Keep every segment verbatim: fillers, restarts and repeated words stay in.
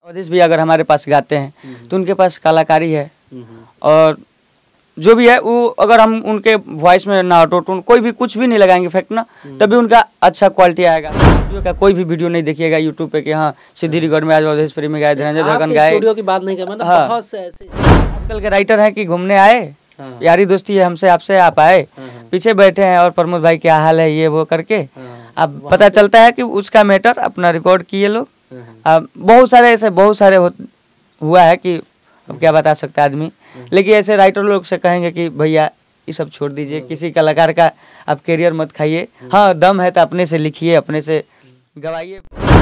अवधेश भी अगर हमारे पास गाते हैं तो उनके पास कलाकारी है, और जो भी है वो अगर हम उनके वॉइस में ना ऑटो टून कोई भी कुछ भी नहीं लगाएंगे इफेक्ट ना, तभी उनका अच्छा क्वालिटी आएगा। वीडियो का कोई भी वीडियो नहीं देखिएगा यूट्यूब पे कि हाँ सिद्धि रिकॉर्ड में आज अवधेश प्रेमी गाए, धनंजय धड़कन गाए। स्टूडियो की बात नहीं कर, मतलब हाँ। बहुत से ऐसे आजकल के राइटर हैं कि घूमने आए, हाँ। यारी दोस्ती है हमसे आपसे आप आए, हाँ। पीछे बैठे हैं और प्रमोद भाई क्या हाल है ये वो करके हाँ। अब पता चलता है कि उसका मैटर अपना रिकॉर्ड किए लोग। अब बहुत सारे ऐसे बहुत सारे हुआ है कि अब क्या बता सकता है आदमी, लेकिन ऐसे राइटर लोग से कहेंगे कि भैया ये सब छोड़ दीजिए, किसी कलाकार का आप करियर मत खाइए। हाँ दम है तो अपने से लिखिए, अपने से गवाइए।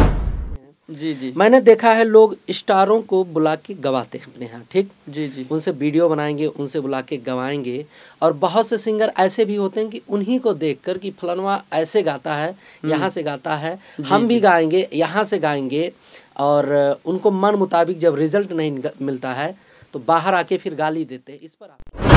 जी जी मैंने देखा है लोग स्टारों को बुला के गवाते हैं अपने यहाँ, ठीक जी जी उनसे वीडियो बनाएंगे, उनसे बुला के गवाएंगे। और बहुत से सिंगर ऐसे भी होते हैं कि उन्हीं को देखकर कि फलानवा ऐसे गाता है, यहाँ से गाता है, हम भी गाएंगे, यहाँ से गाएंगे। और उनको मन मुताबिक जब रिजल्ट नहीं मिलता है तो बाहर आके फिर गाली देते हैं। इस पर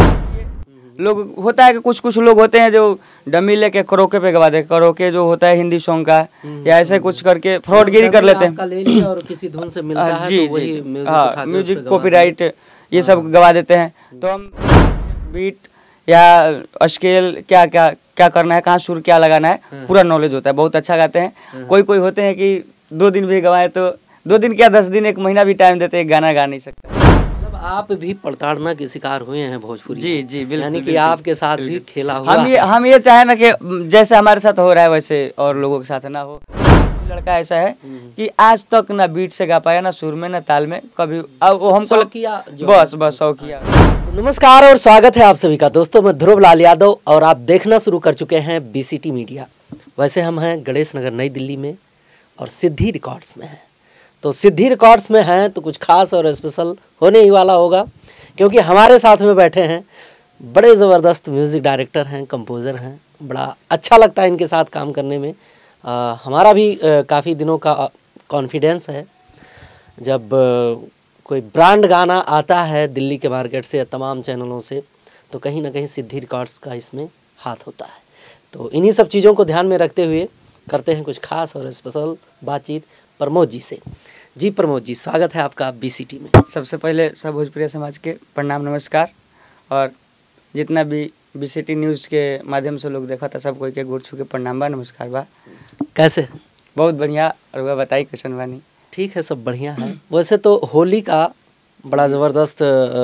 आप लोग होता है कि कुछ कुछ लोग होते हैं जो डमी लेके करोके पे गवा दे, करोके जो होता है हिंदी सॉन्ग का या ऐसे कुछ करके फ्रॉडगिरी कर लेते हैं, ले लिया और किसी धुन से मिलता है जी तो वही जी म्यूजिक हाँ उठा के म्यूजिक उस पे गवा कॉपीराइट ये सब गवा देते हैं। तो हम बीट या स्केल क्या क्या क्या करना है, कहाँ सुर क्या लगाना है पूरा नॉलेज होता है, बहुत अच्छा गाते हैं। कोई कोई होते हैं कि दो दिन भी गवाए तो दो दिन क्या दस दिन एक महीना भी टाइम देते हैं, गाना गा नहीं सकते। मतलब आप भी प्रताड़ना के शिकार हुए हैं भोजपुरी जी जी बिल्कुल, यानी कि बिल्कुल, आपके साथ भी खेला हुआ हम ये हम ये चाहे ना कि जैसे हमारे साथ हो रहा है वैसे और लोगों के साथ ना हो। लड़का ऐसा है कि आज तक ना बीट से गा पाया, ना सुर में, ना ताल में कभी। अब वो हमको शौकिया जो बस बस शौकिया। नमस्कार और स्वागत है आप सभी का दोस्तों, मैं ध्रुव लाल यादव और आप देखना शुरू कर चुके हैं बीसीटी मीडिया। वैसे हम हैं गणेश नगर नई दिल्ली में और सिद्धि रिकॉर्ड्स में हैं। तो सिद्धि रिकॉर्ड्स में हैं तो कुछ खास और स्पेशल होने ही वाला होगा, क्योंकि हमारे साथ में बैठे हैं बड़े ज़बरदस्त म्यूज़िक डायरेक्टर हैं, कंपोज़र हैं। बड़ा अच्छा लगता है इनके साथ काम करने में। आ, हमारा भी काफ़ी दिनों का कॉन्फिडेंस है जब आ, कोई ब्रांड गाना आता है दिल्ली के मार्केट से या तमाम चैनलों से, तो कहीं ना कहीं सिद्धि रिकॉर्ड्स का इसमें हाथ होता है। तो इन्हीं सब चीज़ों को ध्यान में रखते हुए करते हैं कुछ खास और स्पेशल बातचीत प्रमोद जी से। जी प्रमोद जी, स्वागत है आपका बीसीटी में। सबसे पहले सब भोजपुरी समाज के प्रणाम नमस्कार, और जितना भी बीसीटी न्यूज़ के माध्यम से लोग देखा था सब कोई के गोड़ छू के प्रणाम बा, नमस्कार बा। कैसे? बहुत बढ़िया। और वह बताई क्वेश्चन बानी। ठीक है, सब बढ़िया है। वैसे तो होली का बड़ा ज़बरदस्त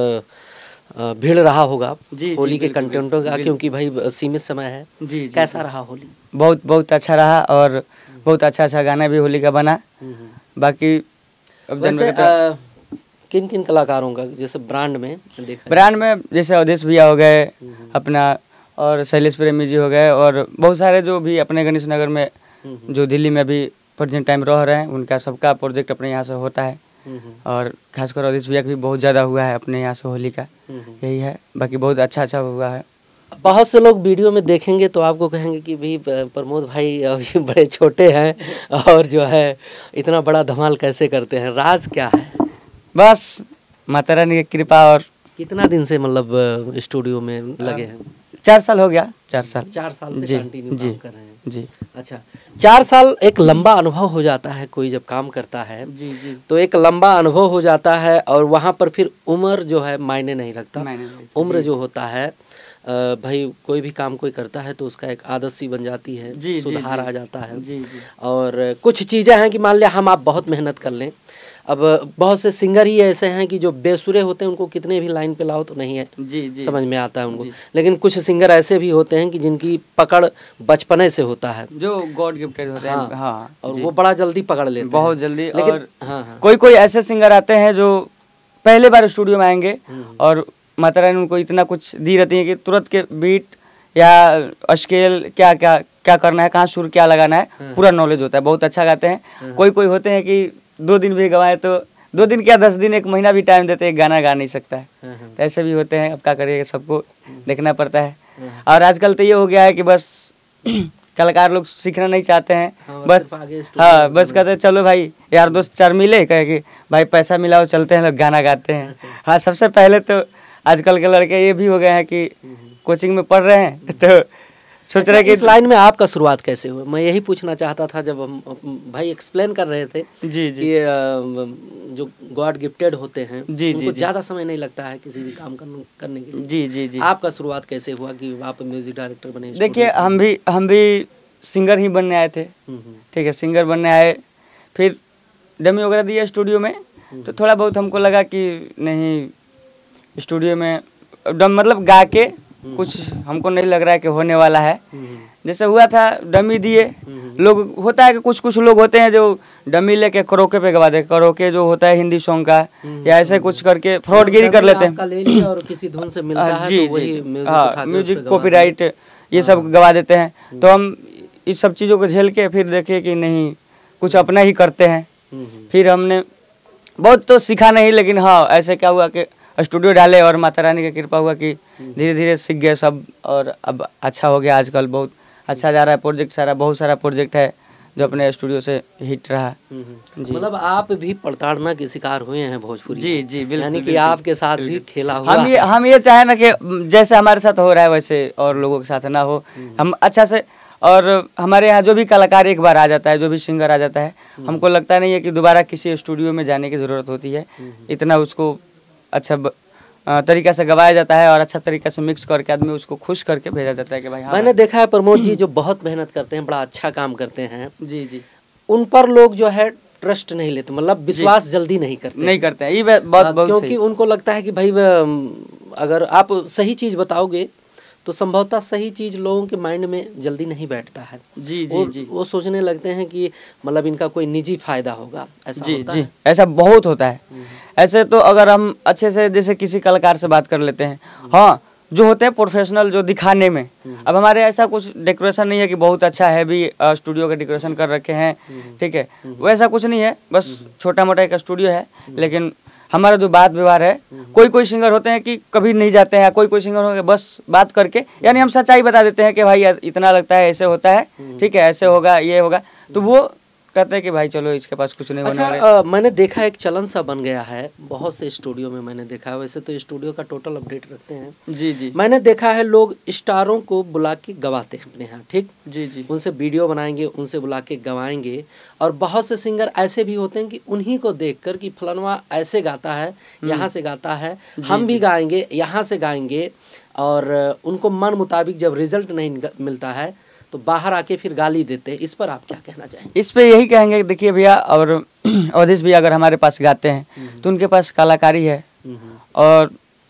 भीड़ रहा होगा जी, होली जी, के बिल्कुल, कंटेंटों का, बिल्कुल। क्योंकि भाई सीमित समय है। जी जी कैसा रहा होली? बहुत बहुत अच्छा रहा, और बहुत अच्छा अच्छा गाना भी होली का बना। बाकी अब वैसे जनवरी किन किन कलाकारों का जैसे ब्रांड में देखा ब्रांड में जैसे अवधेश भैया हो गए अपना, और शैलेश प्रेमी जी हो गए, और बहुत सारे जो भी अपने गणेश नगर में जो दिल्ली में अभी प्रेजेंट टाइम रह रहे हैं, उनका सबका प्रोजेक्ट अपने यहाँ से होता है। और खासकर अवधेश भैया का भी बहुत ज़्यादा हुआ है अपने यहाँ से होली का, यही है। बाकी बहुत अच्छा अच्छा हुआ है। बहुत से लोग वीडियो में देखेंगे तो आपको कहेंगे कि भाई प्रमोद भाई अभी बड़े छोटे हैं और जो है इतना बड़ा धमाल कैसे करते हैं, राज क्या है? बस माता रानी की कृपा। और कितना दिन से मतलब स्टूडियो में लगे हैं? चार साल हो गया। चार साल चार साल से जी, कंटिन्यू जी, काम कर रहे हैं। जी अच्छा, चार साल एक लंबा अनुभव हो जाता है कोई जब काम करता है, जी जी तो एक लंबा अनुभव हो जाता है। और वहाँ पर फिर उम्र जो है मायने नहीं रखता। मायने नहीं, उम्र जो होता है अ, भाई कोई भी काम कोई करता है तो उसका एक आदत सी बन जाती है, जी, जी, सुधार जी, आ जाता है। जी जी और कुछ चीज़ें हैं कि मान लिया हम आप बहुत मेहनत कर लें। अब बहुत से सिंगर ही ऐसे हैं कि जो बेसुरे होते हैं, उनको कितने भी लाइन पे लाओ तो नहीं है जी जी समझ में आता है उनको। जी। लेकिन कुछ सिंगर ऐसे भी होते हैं कि जिनकी पकड़ बचपने से होता है, जो गॉड गिफ्टेड होते हैं। हाँ, हाँ और जी। वो बड़ा जल्दी पकड़ लेते हैं, बहुत जल्दी। लेकिन और हाँ हाँ कोई कोई ऐसे सिंगर आते हैं जो पहले बार स्टूडियो में आएंगे और माता रानी उनको इतना कुछ दी रहती है कि तुरंत के बीट या स्केल क्या क्या क्या करना है, कहाँ सुर क्या लगाना है पूरा नॉलेज होता है, बहुत अच्छा गाते हैं। कोई कोई होते हैं कि दो दिन भी गवाए तो दो दिन क्या दस दिन एक महीना भी टाइम देते हैं, गाना गा नहीं सकता है। तो ऐसे भी होते हैं। अब क्या करिएगा, सबको देखना पड़ता है। और आजकल तो ये हो गया है कि बस कलाकार लोग सीखना नहीं चाहते हैं। हाँ, बस सिर्फ आगे स्टूडियो हाँ बस कहते हैं चलो भाई यार दोस्त चार मिले, कहे कि भाई पैसा मिलाओ चलते हैं लोग गाना गाते हैं। हाँ, सबसे पहले तो आजकल के लड़के ये भी हो गए हैं कि कोचिंग में पढ़ रहे हैं तो सोच रहे हैं कि इस लाइन में आपका शुरुआत कैसे हुआ? मैं यही पूछना चाहता था जब हम भाई एक्सप्लेन कर रहे थे जी जी कि जो गॉड गिफ्टेड होते हैं जी, उनको जी, जी। ज़्यादा समय नहीं लगता है किसी भी काम करने करने के लिए। जी जी जी आपका शुरुआत कैसे हुआ कि आप म्यूजिक डायरेक्टर बने? देखिए, हम भी हम भी सिंगर ही बनने आए थे। हम्म, हम्म, ठीक है, सिंगर बनने आए, फिर डमी वगैरह दिया स्टूडियो में, तो थोड़ा बहुत हमको लगा कि नहीं, स्टूडियो में डम मतलब गा के कुछ हमको नहीं लग रहा है कि होने वाला है। हम्म, जैसे हुआ था, डमी दिए लोग, होता है कि कुछ कुछ लोग होते हैं जो डमी लेके करोके पे गवा दे, करोके जो होता है हिंदी सॉन्ग का, या ऐसे कुछ करके फ्रॉडगिरी कर लेते आपका ले लिया और किसी धुन से मिलता हैं। है जी तो वही जी म्यूजिक हाँ, उठा के उस म्यूजिक पे गवा कॉपीराइट ये सब गवा देते हैं। तो हम इस सब चीज़ों को झेल के फिर देखे कि नहीं, कुछ अपना ही करते हैं। दें। हम्म, हम्म, फिर हमने बहुत तो सीखा नहीं, लेकिन हाँ, ऐसे क्या हुआ कि स्टूडियो डाले और माता रानी की कृपा हुआ कि धीरे धीरे सीख गए सब, और अब अच्छा हो गया। आजकल बहुत अच्छा जा रहा है प्रोजेक्ट, सारा बहुत सारा प्रोजेक्ट है जो अपने स्टूडियो से हिट रहा। हम्म, हम्म। जी। मतलब आप भी प्रताड़ना के शिकार हुए हैं भोजपुरी जी में। जी बिल्कुल, यानी कि बिल्कुल, आपके साथ भी खेला हुआ हम ये है। हम ये चाहे ना कि जैसे हमारे साथ हो रहा है वैसे और लोगों के साथ ना हो, हम अच्छा से। और हमारे यहाँ जो भी कलाकार एक बार आ जाता है, जो भी सिंगर आ जाता है, हमको लगता नहीं है कि दोबारा किसी स्टूडियो में जाने की ज़रूरत होती है। इतना उसको अच्छा ब- अ, तरीका से गवाया जाता है और अच्छा तरीका से मिक्स करके आदमी उसको खुश करके भेजा जाता है कि भाई हाँ। मैंने देखा है प्रमोद जी जो बहुत मेहनत करते हैं, बड़ा अच्छा काम करते हैं, जी जी उन पर लोग जो है ट्रस्ट नहीं लेते, मतलब विश्वास जल्दी नहीं करते नहीं करते हैं, ये बात बहुत आ, बहुत क्योंकि सही। उनको लगता है कि भाई वह, अगर आप सही चीज़ बताओगे तो संभवतः सही चीज़ लोगों के माइंड में जल्दी नहीं बैठता है। जी जी वो, जी वो सोचने लगते हैं कि मतलब इनका कोई निजी फायदा होगा, ऐसा जी होता जी है। ऐसा बहुत होता है। ऐसे तो अगर हम अच्छे से जैसे किसी कलाकार से बात कर लेते हैं, हाँ, जो होते हैं प्रोफेशनल जो दिखाने में, अब हमारे ऐसा कुछ डेकोरेशन नहीं है कि बहुत अच्छा है भी स्टूडियो का डेकोरेशन कर रखे हैं, ठीक है, वैसा कुछ नहीं है, बस छोटा मोटा एक स्टूडियो है। लेकिन हमारा जो बात व्यवहार है, कोई कोई सिंगर होते हैं कि कभी नहीं जाते हैं, कोई कोई सिंगर होंगे बस बात करके, यानी हम सच्चाई बता देते हैं कि भाई इतना लगता है, ऐसे होता है, ठीक है, ऐसे होगा, ये होगा, तो वो कहते हैं कि भाई चलो इसके पास कुछ नहीं अच्छा, बना रहे। अ, मैंने देखा एक चलन सा बन गया है बहुत से स्टूडियो में, मैंने देखा है, वैसे तो स्टूडियो का टोटल अपडेट रखते हैं। जी जी मैंने देखा है लोग स्टारों को बुला के गवाते हैं अपने यहाँ, ठीक, जी जी उनसे वीडियो बनाएंगे, उनसे बुला के गवाएंगे। और बहुत से सिंगर ऐसे भी होते हैं कि उन्हीं को देखकर कि फलानवा ऐसे गाता है, यहाँ से गाता है, हम भी गाएंगे, यहाँ से गाएंगे, और उनको मन मुताबिक जब रिजल्ट नहीं निक- मिलता है तो बाहर आके फिर गाली देते हैं। इस पर आप क्या कहना चाहेंगे? इस पे यही कहेंगे, देखिए भैया, और अवधेश भैया अगर हमारे पास गाते हैं तो उनके पास कलाकारी है, और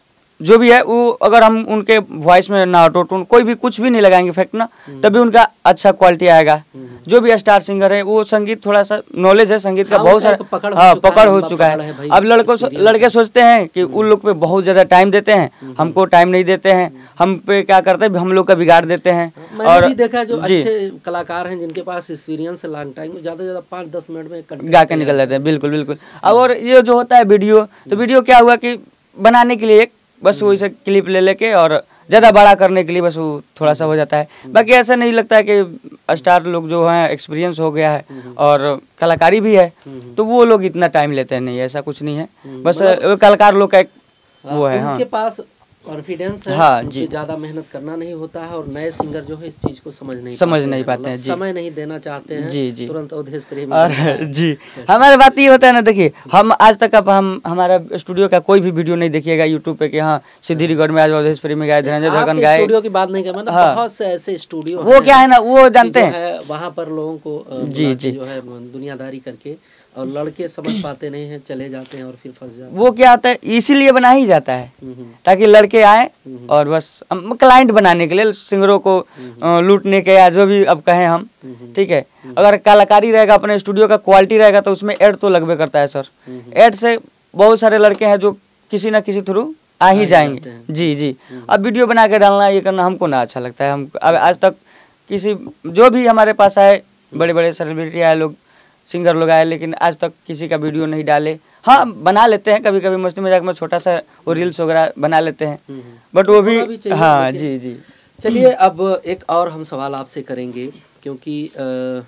जो भी है वो अगर हम उनके वॉइस में ना ऑटो टून कोई भी कुछ भी नहीं लगाएंगे इफेक्ट ना, तभी उनका अच्छा क्वालिटी आएगा। जो भी स्टार सिंगर है वो संगीत थोड़ा सा नॉलेज है संगीत का, हाँ, बहुत उनका सारा एक पकड़ हो हाँ चुका है, पकड़ हो लंबा चुका पकड़ है है। भाई, अब लड़कों से- experience लड़के है। सोचते हैं कि उन लोग पे बहुत ज्यादा टाइम देते हैं, हमको टाइम नहीं देते हैं, हम पे क्या करते हैं, हम लोग का बिगाड़ देते हैं। मैंने और भी देखा है जो जी अच्छे कलाकार हैं जिनके पास एक्सपीरियंस है लॉन्ग टाइम, ज़्यादा से ज़्यादा पाँच दस मिनट में कंटेंट गा के निकल जाते हैं, बिल्कुल बिल्कुल। और ये जो होता है वीडियो, तो वीडियो क्या हुआ कि बनाने के लिए एक बस वही से क्लिप ले लेके और ज़्यादा बड़ा करने के लिए बस वो थोड़ा सा हो जाता है। बाकी ऐसा नहीं लगता है कि स्टार लोग जो हैं एक्सपीरियंस हो गया है और कलाकारी भी है तो वो लोग इतना टाइम लेते हैं, नहीं ऐसा कुछ नहीं है, बस वो कलाकार लोग का एक वो है। हाँ उनके पास कॉन्फिडेंस है, हाँ, उनसे जी। ज़्यादा मेहनत करना नहीं होता है, और नए सिंगर जो है इस चीज़ को समझ नहीं समझ पाते नहीं हैं, पाते मतलब हैं, जी। समय नहीं देना चाहते हैं, जी, जी। तुरंत अवधेश प्रेमी और बन जाते हैं। जी हमारे बात ये होता है ना, देखिए हम आज तक अब हम हमारा स्टूडियो का कोई भी वीडियो नहीं देखिएगा यूट्यूब पे कि हाँ सिद्धि रिकॉर्ड में आज अवधेश प्रेमी गाए, धनंजय धड़कन आपके गाए। स्टूडियो की बात नहीं कर, मतलब हाँ। बहुत से ऐसे स्टूडियो वो क्या है ना, वो कि जानते जो हैं है वहाँ पर लोगों को अ, बुला जी, के जी। जो है दुनियादारी करके, और लड़के समझ पाते नहीं हैं, चले जाते हैं और फिर फंस जाते हैं। वो क्या होता है, इसीलिए बना ही जाता है हम्म, हम्म, ताकि लड़के आए और बस क्लाइंट बनाने के लिए, सिंगरों को अ, लूटने के, या जो भी अब कहें हम, ठीक है। अगर कलाकारी रहेगा, अपने स्टूडियो का क्वालिटी रहेगा तो उसमें ऐड तो लगबे करता है सर। ऐड से बहुत सारे लड़के हैं जो किसी ना किसी थ्रू आ ही जाएंगे। जी जी अब वीडियो बना के डालना, ये करना हमको ना अच्छा लगता है। हम अब आज तक किसी जो भी हमारे पास आए, बड़े बड़े सेलिब्रिटी आए लोग, सिंगर लोग आए, लेकिन आज तक किसी का वीडियो नहीं डाले। हाँ बना लेते हैं कभी कभी मस्ती मजाक में, छोटा सा वो रील्स वगैरह बना लेते हैं, बट वो भी, होना भी चाहिए, हाँ लेकिन- जी जी चलिए अब एक और हम सवाल आपसे करेंगे, क्योंकि अ,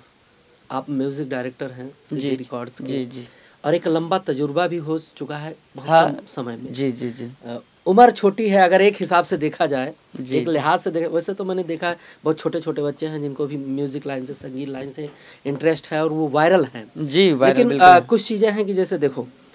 आप म्यूजिक डायरेक्टर हैं जी सिटी रिकॉर्ड्स के, जी जी और एक लंबा तजुर्बा भी हो चुका है बहुत हाँ, कम समय में। जी जी जी अ, उम्र छोटी है अगर एक हिसाब से देखा जाए, जी, एक जी। लिहाज से देखा, वैसे तो मैंने देखा है बहुत छोटे छोटे बच्चे हैं जिनको भी म्यूजिक लाइन से, संगीत लाइन से इंटरेस्ट है और वो वायरल हैं। जी वायरल लेकिन बिल्कुल अ, है। कुछ चीज़ें हैं कि जैसे देखो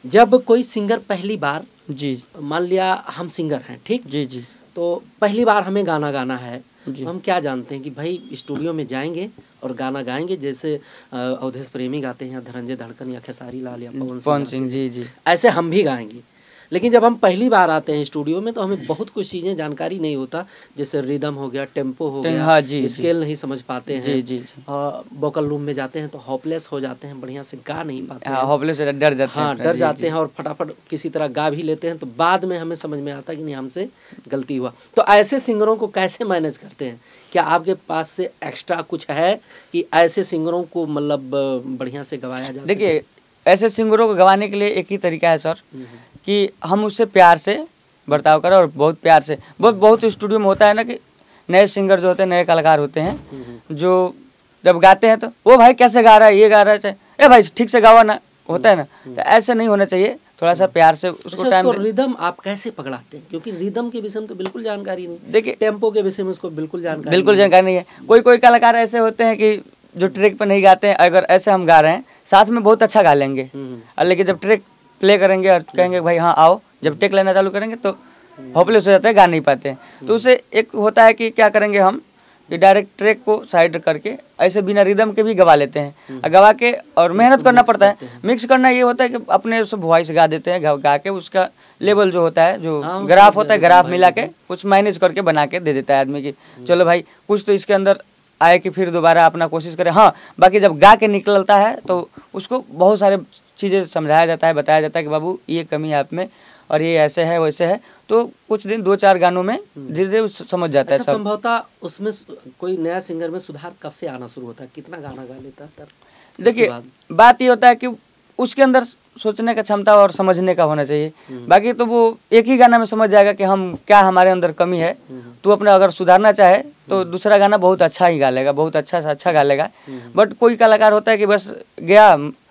जब कोई सिंगर पहली बार, जी मान लिया हम सिंगर हैं, ठीक, जी जी तो पहली बार हमें गाना गाना है, जी तो हम क्या जानते हैं कि भाई स्टूडियो में जाएंगे और गाना गाएंगे, जैसे अ, अवधेश प्रेमी गाते हैं, या धनंजय धड़कन, या खेसारी लाल, या पवन पवन सिंह सिंह, गाते हैं, जी जी ऐसे हम भी गाएंगे। लेकिन जब हम पहली बार आते हैं स्टूडियो में तो हमें बहुत कुछ चीज़ें जानकारी नहीं होता, जैसे रिदम हो गया, टेम्पो हो टेम- गया, हाँ, जी, जी। स्केल नहीं समझ पाते जी हैं, जी जी वोकल रूम में जाते हैं तो होपलेस हो जाते हैं, बढ़िया से गा नहीं पाते हाँ, हैं, होपलेस हो जाते, डर जाते हैं हाँ अपना, डर जी, जाते जी। हैं और फटाफट किसी तरह गा भी लेते हैं, तो बाद में हमें समझ में आता है कि नहीं, हमसे गलती हुआ। तो ऐसे सिंगरों को कैसे मैनेज करते हैं? क्या आपके पास से एक्स्ट्रा कुछ है कि ऐसे सिंगरों को मतलब अ, बढ़िया से गवाया जा सके? देखिए, ऐसे सिंगरों को गवाने के लिए एक ही तरीका है सर, हम्म, कि हम उससे प्यार से बर्ताव करें, और बहुत प्यार से। बहुत बहुत स्टूडियो में होता है ना कि नए सिंगर जो होते हैं, नए कलाकार होते हैं, हम्म, जो जब गाते हैं तो वो भाई कैसे गा रहा है, ये गा रहा है, ए भाई ठीक से गावा ना, होता है ना। तो ऐसे नहीं होना चाहिए, थोड़ा सा प्यार से उसको अच्छा, टाइम उसको रिदम आप कैसे पकड़ाते हैं? क्योंकि रिदम के विषय में तो बिल्कुल जानकारी नहीं, देखिए, टेम्पो के विषय में उसको बिल्कुल जानकारी बिल्कुल नहीं। जानकारी नहीं है। कोई कोई कलाकार ऐसे होते हैं कि जो ट्रैक पर नहीं गाते हैं, अगर ऐसे हम गा रहे हैं साथ में बहुत अच्छा गा लेंगे, हम्म, और लेकिन जब ट्रैक प्ले करेंगे और कहेंगे भाई हाँ आओ, जब टेक लेना चालू करेंगे तो होपलेस हो जाता है, गा नहीं पाते हैं। तो उससे एक होता है कि क्या करेंगे हम, कि डायरेक्ट ट्रैक को साइड करके ऐसे बिना रिदम के भी गवा लेते हैं, और गवा के और मेहनत करना पड़ता है। मिक्स करना ये होता है कि अपने से वॉइस गा देते हैं, गा, गा के उसका लेवल जो होता है, जो हाँ, ग्राफ समझ होता है, गया, ग्राफ भाई, मिला के कुछ मैनेज करके बना के दे देता है आदमी की, चलो भाई कुछ तो इसके अंदर आए कि फिर दोबारा अपना कोशिश करें। हाँ, बाकी जब गा के निकलता है तो उसको बहुत सारे चीज़ें समझाया जाता है, बताया जाता है कि बाबू ये कमी है आप में, और ये ऐसे है वैसे है। तो कुछ दिन दो चार गानों में धीरे धीरे समझ जाता है अच्छा, सब। संभवतः उसमें सु- कोई नया सिंगर में सुधार कब से आना शुरू होता है? कितना गाना गा लेता है तब? उसके देखिए, बाद? बात ये होता है कि उसके अंदर सोचने का क्षमता और समझने का होना चाहिए। बाकी तो वो एक ही गाना में समझ जाएगा कि हम क्या, हमारे अंदर कमी है। तो अपना अगर सुधारना चाहे तो दूसरा गाना बहुत अच्छा ही गा लेगा, बहुत अच्छा से अच्छा गा लेगा। बट कोई कलाकार होता है कि बस गया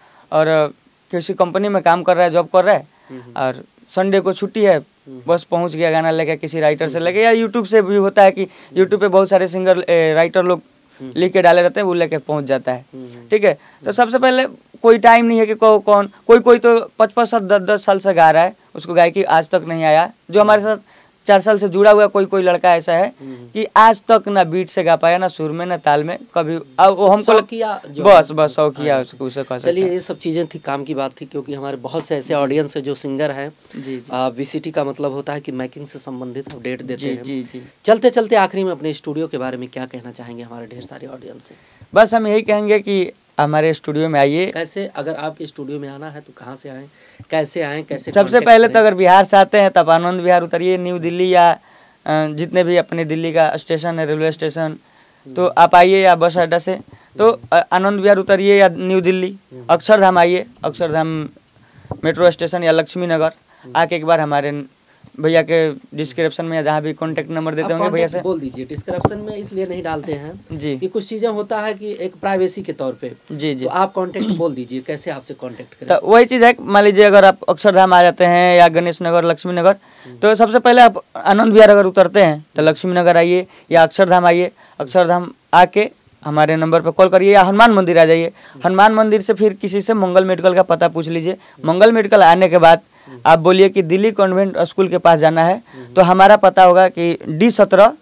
और किसी कंपनी में काम कर रहा है, जॉब कर रहा है, और संडे को छुट्टी है, बस पहुंच गया गाना लेके, किसी राइटर से लेके, या यूट्यूब से भी होता है कि यूट्यूब पे बहुत सारे सिंगर राइटर लोग लिख के डाले रहते हैं, वो लेके पहुंच जाता है। ठीक है, तो सबसे पहले कोई टाइम नहीं है कि को, कौन कोई कोई तो पाँच पाँच सात दस दस साल से गा रहा है, उसको गायकी आज तक नहीं आया। जो हमारे साथ चार साल से जुड़ा हुआ कोई कोई लड़का ऐसा है कि आज तक ना बीट से गा पाया, ना सुर में, ना ताल में कभी। अब वो हमको लग- शौकिया जो बस बस शौकिया उसको उसे कह सकते चलिए, हैं। ये सब चीज़ें थी, काम की बात थी, क्योंकि हमारे बहुत से ऐसे ऑडियंस है जो सिंगर हैं। जी जी वीसीटी का मतलब होता है कि मैकिंग से संबंधित अपडेट देते जी हैं। जी जी चलते चलते आखिरी में अपने स्टूडियो के बारे में क्या कहना चाहेंगे हमारे ढेर सारे ऑडियंस से? बस हम यही कहेंगे कि हमारे स्टूडियो में आइए। कैसे, अगर आपके स्टूडियो में आना है तो कहाँ से आएँ, कैसे आएँ, कैसे सबसे contact पहले तो करें? अगर बिहार से आते हैं तब आनंद विहार उतरिए, न्यू दिल्ली या अ, जितने भी अपने दिल्ली का स्टेशन है, रेलवे स्टेशन, तो आप आइए, या बस अड्डा से तो अ, आनंद विहार उतरिए, या न्यू दिल्ली अक्षरधाम आइए, अक्षरधाम मेट्रो स्टेशन या लक्ष्मी नगर आके एक बार हमारे भैया के डिस्क्रिप्शन में या जहाँ भी कॉन्टेक्ट नंबर देते आप होंगे भैया contact से। बोल दीजिए, डिस्क्रिप्शन में इसलिए नहीं डालते हैं जी कि कुछ चीज़ें होता है कि एक प्राइवेसी के तौर पे, जी जी तो आप कांटेक्ट बोल दीजिए, कैसे आपसे कांटेक्ट करें? तो वही चीज़ है, मान लीजिए अगर आप अक्षरधाम आ जाते हैं या गणेश नगर, लक्ष्मी नगर, तो सबसे पहले आप आनंद विहार अगर उतरते हैं तो लक्ष्मी नगर आइए या अक्षरधाम आइए। अक्षरधाम आके हमारे नंबर पर कॉल करिए, या हनुमान मंदिर आ जाइए। हनुमान मंदिर से फिर किसी से मंगल मेडिकल का पता पूछ लीजिए। मंगल मेडिकल आने के बाद आप बोलिए कि दिल्ली कॉन्वेंट स्कूल के पास जाना है, तो हमारा पता होगा कि डी सत्रह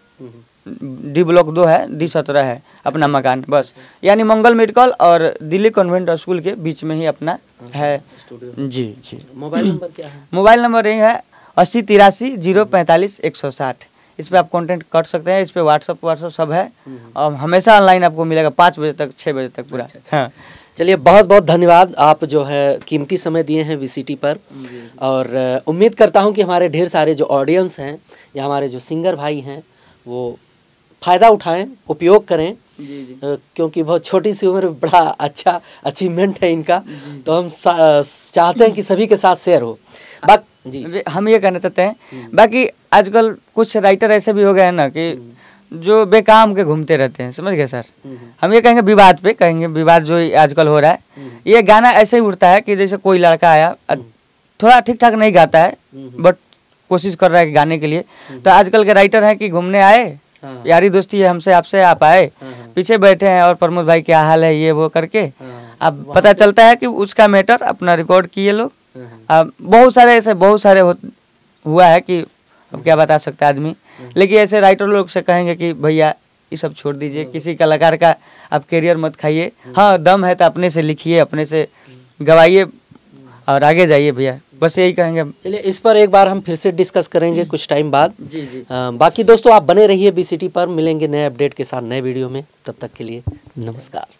डी ब्लॉक दो है, डी सत्रह है अपना मकान, बस। यानी मंगल मेडिकल और दिल्ली कॉन्वेंट स्कूल के बीच में ही अपना है स्टूडियो। जी जी। मोबाइल नंबर क्या है? मोबाइल नंबर यही है अस्सी तिरासी जीरो पैंतालीस एक सौ साठ। इस पे आप कांटेक्ट कर सकते हैं। इस पे व्हाट्सअप व्हाट्सअप सब है, और हमेशा ऑनलाइन आपको मिलेगा पाँच बजे तक, छः बजे तक पूरा। हाँ, चलिए, बहुत बहुत धन्यवाद, आप जो है कीमती समय दिए हैं वीसीटी पर, और अ, उम्मीद करता हूं कि हमारे ढेर सारे जो ऑडियंस हैं या हमारे जो सिंगर भाई हैं वो फ़ायदा उठाएं, उपयोग करें, जी जी अ, क्योंकि बहुत छोटी सी उम्र में बड़ा अच्छा अचीवमेंट है इनका, तो हम सा- चाहते हैं कि सभी के साथ शेयर हो। बाक जी वे- हम ये कहना चाहते हैं। बाकी आजकल कुछ राइटर ऐसे भी हो गए हैं ना कि जो बेकाम के घूमते रहते हैं, समझ गए सर। हम ये कहेंगे विवाद पे कहेंगे, विवाद जो आजकल हो रहा है, ये गाना ऐसे ही उठता है कि जैसे कोई लड़का आया, अ, थोड़ा ठीक ठाक नहीं गाता है, बट कोशिश कर रहा है कि गाने के लिए। तो आजकल के राइटर हैं कि घूमने आए, हाँ। यारी दोस्ती है हमसे आपसे, आप आए, हाँ, हाँ। पीछे बैठे हैं और प्रमोद भाई क्या हाल है, ये वो करके हाँ, अब पता चलता है कि उसका मैटर अपना रिकॉर्ड किए लोग अब बहुत सारे ऐसे बहुत सारे हो, हुआ है कि अब क्या बता सकता है आदमी। लेकिन ऐसे राइटर लोग से कहेंगे कि भैया ये सब छोड़ दीजिए, किसी कलाकार का आप करियर मत खाइए। हाँ, दम है तो अपने से लिखिए, अपने से गवाइए और आगे जाइए भैया, बस यही कहेंगे। चलिए, इस पर एक बार हम फिर से डिस्कस करेंगे कुछ टाइम बाद। जी जी। आ, बाकी दोस्तों आप बने रहिए बीसीटी पर, मिलेंगे नए अपडेट के साथ नए वीडियो में। तब तक के लिए नमस्कार।